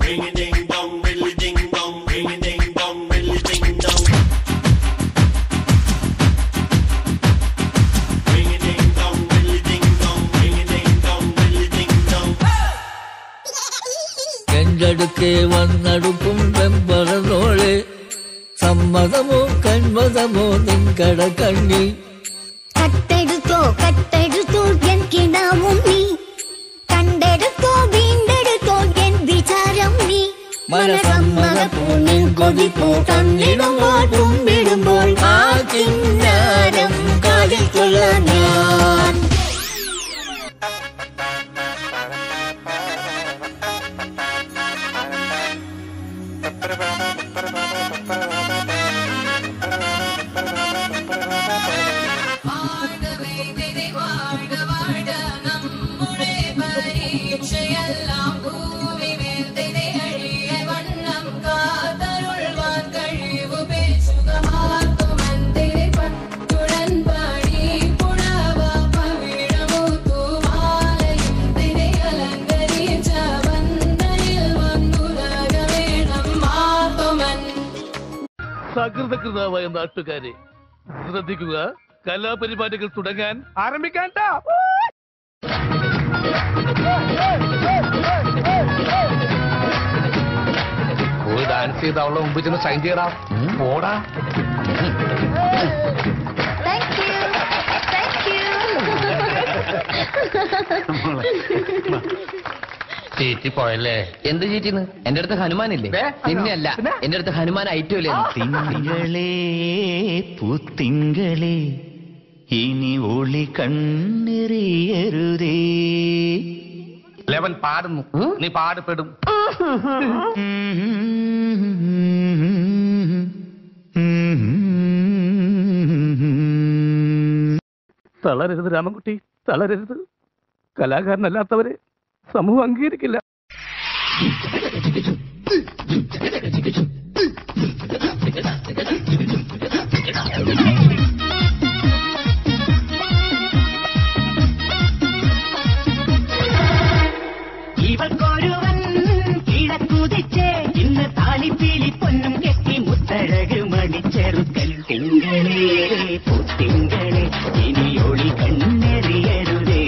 അടുക്കെ വന്നടുക്കും വെമ്പറന്നോളെ സമ്മതമോ കന്മതമോ നിൻകട കണ്ണിൽ കട്ടെടുത്തോ കട്ടെടുത്തോ എൻ കിനാവും നീ കണ്ടെടുത്തോ വീണ്ടെടുത്തോ എൻ വിചാരം നീ മനസമ്മതപ്പൂ നിൻ കൊതിപ്പൂ കണ്ണിടുമ്പോൾ തുമ്പിടുമ്പോൾ ആ കിന്നാരം കാലിൽ കൊള്ളാൻ ഞാൻ സകൃതകൃതാവായ നാട്ടുകാരെ ശ്രദ്ധിക്കുക, കലാപരിപാടികൾ തുടങ്ങാൻ ആരംഭിക്കാൻ. പോയി ഡാൻസ് ചെയ്ത് അവളുടെ മുമ്പിൽ ചെന്ന് സൈൻ ചെയ്യടാ. പോടാ. ചീറ്റിപ്പോയല്ലേ? എന്ത് ചീറ്റിന്ന്? എന്റെ അടുത്ത് ഹനുമാനില്ലേ? നിന്നെയല്ല, എന്റെ അടുത്ത് ഹനുമാൻ ഐറ്റമില്ലേ? തിങ്കളേ പൂത്തിങ്കളേ ഇനി ഒളി കണ്ണെറിയരുതേ. ലെവൻ പാടുന്നു, നീ പാടുപെടും. തളരരുത് രാമൻകുട്ടി, തളരരുത്. കലാകാരനല്ലാത്തവരെ സമൂഹം അംഗീകരിക്കില്ല. ഇവൾക്കൊരുവൻ കിഴക്കുതിച്ചേ ഇന്ന് താലിപ്പീലി പൊന്നും കെട്ടി മുത്തഴക് മണിച്ചെറുക്കൽ. തിങ്കളേ പൂത്തിങ്കളേ ഇനി ഒളി കണ്ണെറിയരുതേ.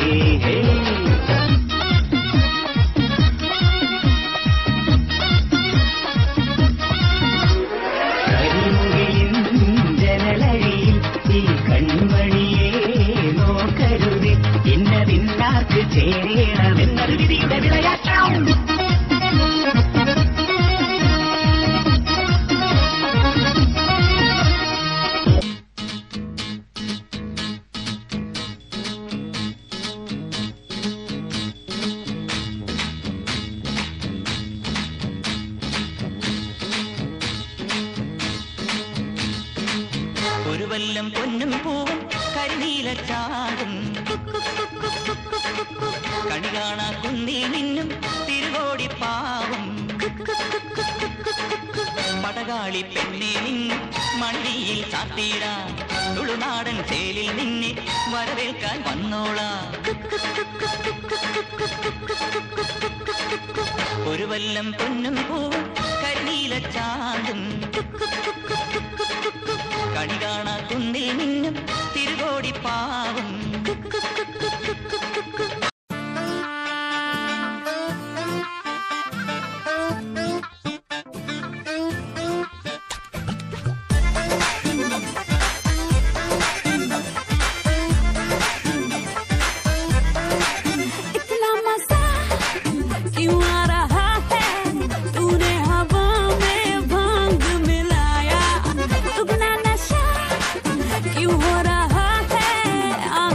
ജനലഴിയിൽ ഈ കൺമണിയെ നോക്കരുതേ. ഇന്നതിന്നാർക്ക് ചേരണമെന്നത് വിധിയുടെ വിളയാട്ടം. ഒരു വല്ലം പൊന്നും പൂവും കരിനീല ചാടും കണി കാണാ കുന്നിൽ നിന്നും തിരുവോടി പാവും പടകാളി പെണ്ണെ നിന്നും മണിയിൽ ചാത്തിയിടാ. തുളുനാടൻ ചേലിൽ നിന്നെ വരവേൽക്കാൻ വന്നോളാ. ഒരു വല്ലം പൊന്നും പൂവും കരിനീല ചാടും കണി കാണാ കുന്നിൽ നിന്നും തിരുവോടി പാവും. क्यों हो रहा है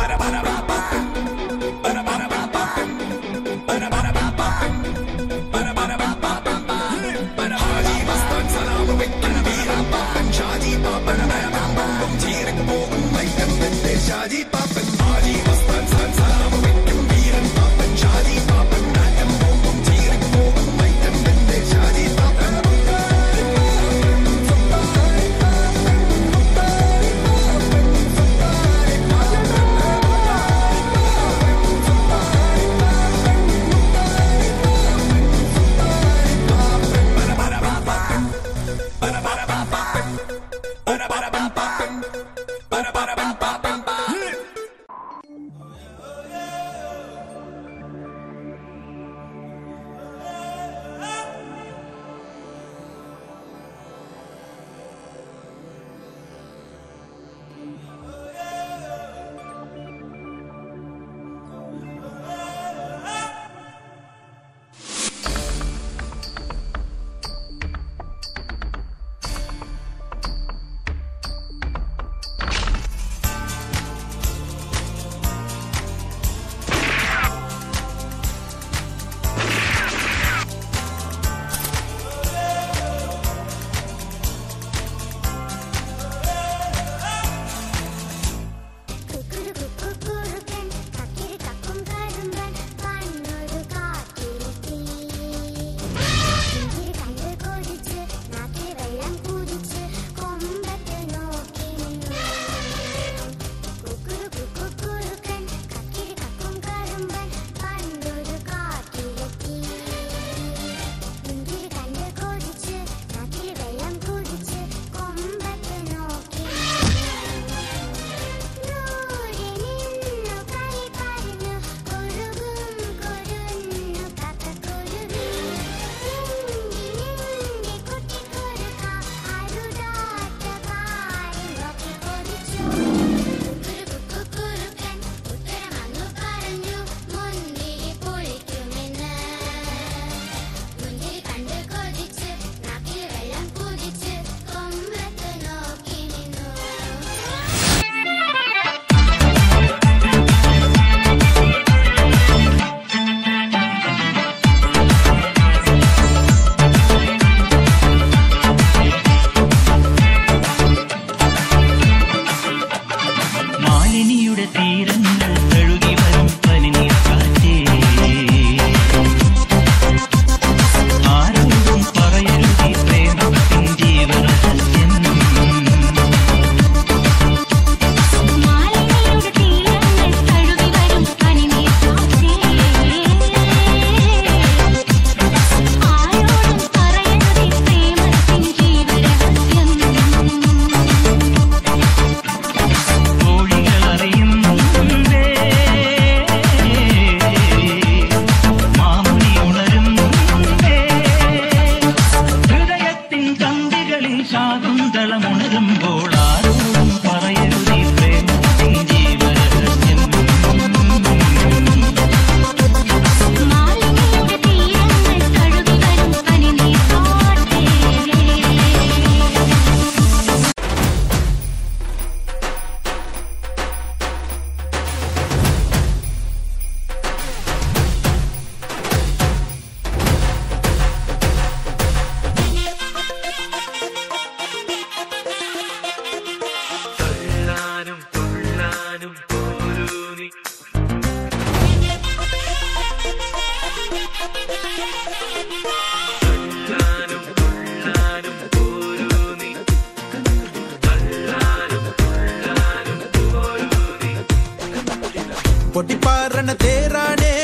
പൊട്ടിപ്പാറണ തേരാണേ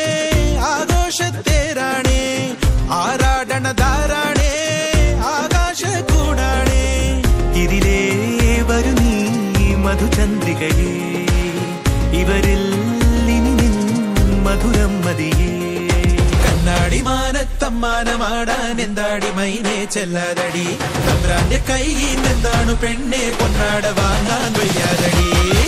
ആഘോഷത്തേരാണേ ആരാടണ ധാരാണേ ആകാശ കൂടാണേ ഇതിലേ വരു നീ മധുചന്ദ്രികയേ ഇവരിൽ ഇനി നിൻ മധുരം മതിയേ കണ്ണാടി മാനത്തമ്മാനമാടാൻ എന്താടി മൈനെ ചെല്ലാതടി തമ്പ്രാന്റെ കൈയിൽ എന്താണ് പെണ്ണെ പൊന്നാട വാങ്ങാൻ വയ്യാതടി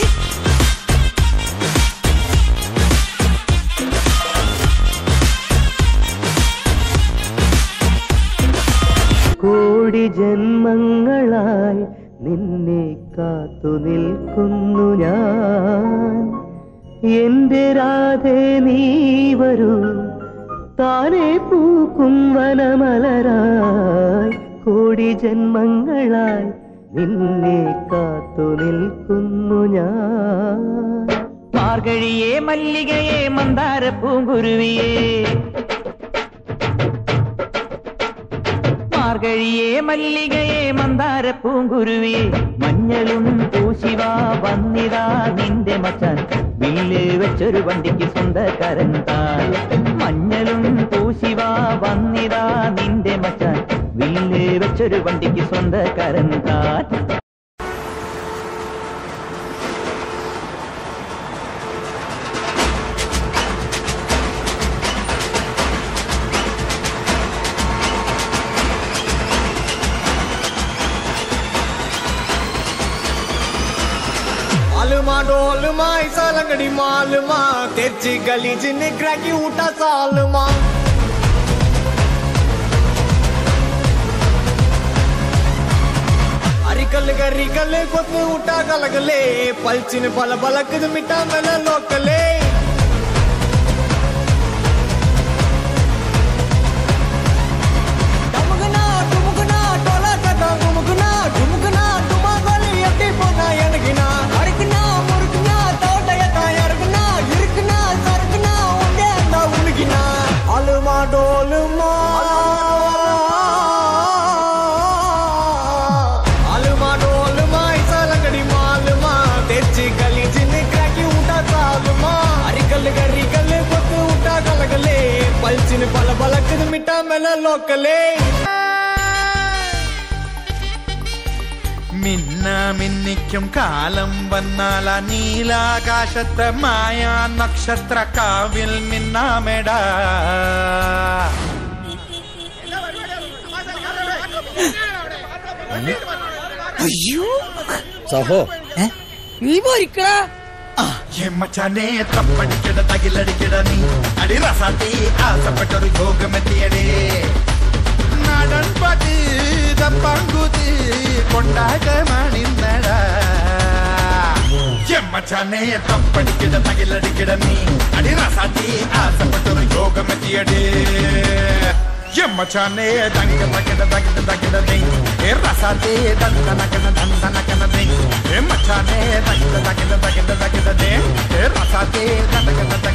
കോടി ജന്മങ്ങളായി നിന്നെ കാത്തു നിൽക്കുന്നു ഞാൻ എന്റെ രാധേ നീ വരൂ താനേ പൂക്കും വനമലരായി കോടി ജന്മങ്ങളായി നിന്നെ കാത്തു നിൽക്കുന്നു ഞാൻ. മാർഗഴിയേ മല്ലികയെ മന്ദാര പൂങ്കുരുവിയേ മാർഗഴിയേ മല്ലികയെ മന്ദാര പൂങ്കുരുവിയേ മഞ്ഞളും പൂശിവാ വന്നിതാ നിന്റെ മച്ചാൻ വില്ല് വെച്ചൊരു വണ്ടിക്ക് സ്വന്തക്കാരൻ താൻ. മഞ്ഞളും പൂശിവാ വന്നിതാ നിന്റെ മച്ചാൻ വില്ല് വെച്ചൊരു വണ്ടിക്ക് സ്വന്തക്കാരൻ താൻ. डोलमा ऐसा लंगड़ी मालमा तेजी गली जिन्ने क्रैकी उठा सालमा अरिकल गरिकल कोत उठा गलगले पलचिन पल बलक मिटा मेल लोकले डमुगना डुमुगना टोला टटा डुमुगना डुमुगना डुमा गली अट्टी पोना यनगिना अलमा डोलमा अलमा डोलमा ऐसा लंगड़ी मालमा तेजी गली जिन्ने क्रैकी उठा सालमा अरिकल गरिकल कोत उठा गलगले पलचिन पल बलक मिटा मेल लोकले മിന്ന മിന്നിക്കും കാലം വന്നാൽ നീലാകാശത്തെ മായാ നക്ഷത്ര കാവിൽ മിന്നാമെടാ. അയ്യോ സഹോ നീ പോരിക്കടാ. മച്ചാനെ തപ്പടിക്കട തകിലടിക്കട നീ അടി റസാത്തി ആസപ്പെട്ടൊരു യോഗമെത്തിയടേ. നാടൻ പാട്ട് പങ്കുത് കൊണ്ടാകമാണിന്നടാ. മച്ചാനെ തപ്പടിക്കട തകിലടിക്കട നീ അടി റസാത്തി ആസപ്പെട്ടൊരു യോഗമെത്തിയടേ. മച്ചാനെ തകിട തകിട തകിട തകിട നീ റസാത്തി ദന്തനകന ദന്തനകന നീ മച്ചാനെ തകിട തകിട തകിട തകിട നീ റസാത്തി ദന്തനകന